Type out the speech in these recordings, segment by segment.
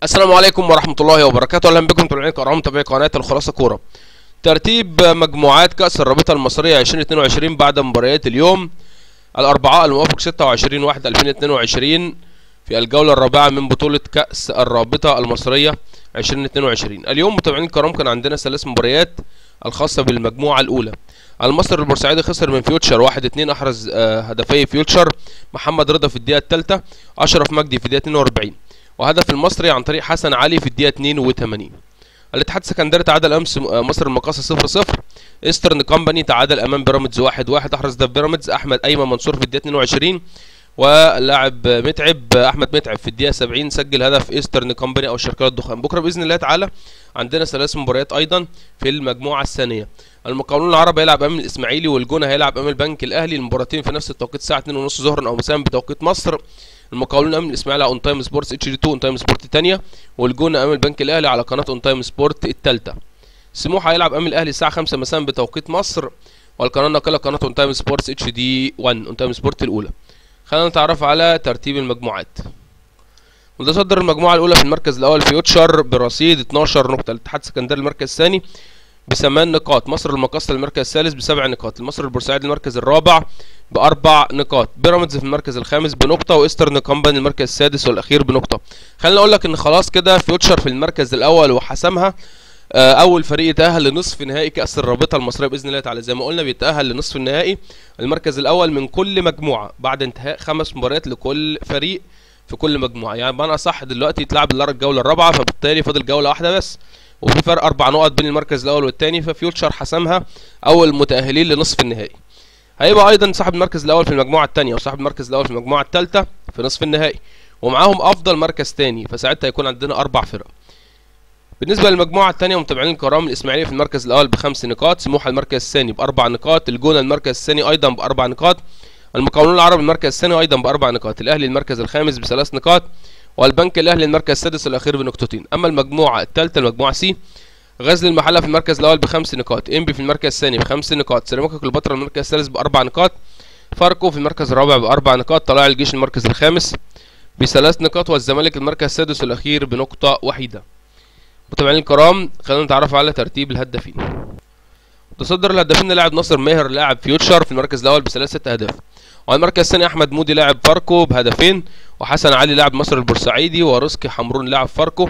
السلام عليكم ورحمة الله وبركاته. اهلا بكم متابعين كرام متابعي قناة الخلاصة كورة. ترتيب مجموعات كأس الرابطة المصرية 2022 بعد مباريات اليوم الأربعاء الموافق 26/1/2022 في الجولة الرابعة من بطولة كأس الرابطة المصرية 2022. اليوم متابعين الكرام كان عندنا 3 مباريات الخاصة بالمجموعة الأولى. المصري البورسعيدي خسر من فيوتشر 1-2، أحرز هدفي فيوتشر محمد رضا في الدقيقة الثالثة، أشرف مجدي في الدقيقة 42، وهدف المصري عن طريق حسن علي في الدقيقة 82. الاتحاد السكندري تعادل امس مصر المقاصة 0-0. ايسترن كومباني تعادل امام بيراميدز 1-1، احرز هدف بيراميدز احمد ايمن منصور في الدقيقة 22، واللاعب احمد متعب في الدقيقة 70 سجل هدف ايسترن كومباني او شركات الدخان. بكره باذن الله تعالى عندنا 3 مباريات ايضا في المجموعة الثانية. المقاولون العرب هيلعب امام الاسماعيلي، والجونة هيلعب امام البنك الاهلي، المباراتين في نفس التوقيت الساعة 2:30 ظهرا او مساء بتوقيت مصر. المقاولون امام الاسماعيلي على اون تايم سبورتس اتش دي 2 اون تايم سبورت الثانيه، والجونه امام البنك الاهلي على قناه اون تايم سبورت الثالثه. سموحه هيلعب امام الاهلي الساعه 5 مساء بتوقيت مصر، والقناه الناقله قناه اون تايم سبورتس اتش دي 1 اون تايم سبورت الاولى. خلينا نتعرف على ترتيب المجموعات. متصدر المجموعه الاولى في المركز الاول فيوتشر برصيد 12 نقطه، الاتحاد السكندري المركز الثاني ب8 نقاط، مصر المقاصة المركز الثالث ب7 نقاط، المصري البورسعيدي المركز الرابع ب4 نقاط، بيراميدز في المركز الخامس بنقطة، وايسترن كومباني المركز السادس والأخير بنقطة. خلينا أقول لك إن خلاص كده فيوتشر في المركز الأول وحسمها. أول فريق يتأهل لنصف نهائي كأس الرابطة المصرية بإذن الله تعالى. زي ما قلنا بيتأهل لنصف النهائي المركز الأول من كل مجموعة بعد انتهاء 5 مباريات لكل فريق في كل مجموعة. يعني بمعنى أصح دلوقتي يتلعب الجولة الرابعة، فبالتالي فاضل جولة واحدة بس، وفي فرق 4 نقط بين المركز الاول والثاني، ففيوتشر حسمها اول متاهلين لنصف النهائي. هيبقى ايضا صاحب المركز الاول في المجموعه الثانيه وصاحب المركز الاول في المجموعه الثالثه في نصف النهائي، ومعاهم افضل مركز ثاني، فساعتها هيكون عندنا 4 فرق. بالنسبه للمجموعه الثانيه متابعين الكرام، الاسماعيلي في المركز الاول ب5 نقاط، سموحه المركز الثاني ب4 نقاط، الجونه المركز الثاني ايضا ب4 نقاط، المقاولون العرب المركز الثاني ايضا ب4 نقاط، الاهلي المركز الخامس ب3 نقاط، والبنك الاهلي المركز السادس والاخير بنقطتين. اما المجموعه الثالثه المجموعه سي، غزل المحله في المركز الاول ب5 نقاط، انبي في المركز الثاني ب5 نقاط، سيراميكا كليوباترا المركز الثالث ب4 نقاط، فاركو في المركز الرابع ب4 نقاط، طلائع الجيش المركز الخامس ب3 نقاط، والزمالك المركز السادس والاخير بنقطه واحده. متابعين الكرام خلينا نتعرف على ترتيب الهدافين. متصدر الهدافين لاعب ناصر ماهر لاعب فيوتشر في المركز الاول ب3 اهداف، وعلى المركز الثاني احمد مودي لاعب فاركو بهدفين، وحسن علي لاعب مصر البورسعيدي، ورزقي حمرون لاعب فاركو،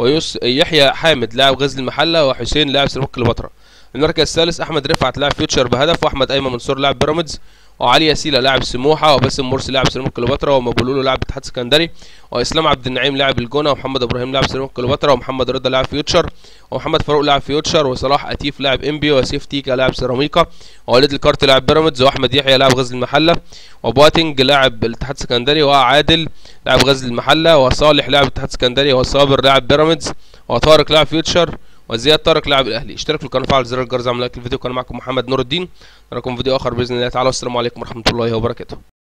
ويحيى حامد لاعب غزل المحله، وحسين لاعب سيراميكا كليوباترا. المركز الثالث احمد رفعت لاعب فيوتشر بهدف، واحمد ايمن منصور لاعب بيراميدز، وعلي ياسيلا لاعب سموحه، وباسم مرسي لاعب سيراميكا كليوباترا، ومبولولو لاعب الاتحاد السكندري، واسلام عبد النعيم لاعب الجونه، ومحمد ابراهيم لاعب سيراميكا كليوباترا، ومحمد رضا لاعب فيوتشر، ومحمد فاروق لاعب فيوتشر، وصلاح اتيف لاعب انبي، وسيف تيكا لاعب سيراميكا، ووليد الكارت لاعب بيراميدز، واحمد يحيى لاعب غزل المحله، وبواتنج لاعب الاتحاد السكندري، وعادل لاعب غزل المحله، وصالح لاعب الاتحاد السكندري، وصابر لاعب بيراميدز، وطارق لاعب فيوتشر، وزياد طارق لاعب الاهلي. اشترك في القناه وفعل زر الجرس عشان لايك الفيديو. كان معكم محمد نور الدين، نراكم في فيديو اخر باذن الله تعالى، والسلام عليكم ورحمه الله وبركاته.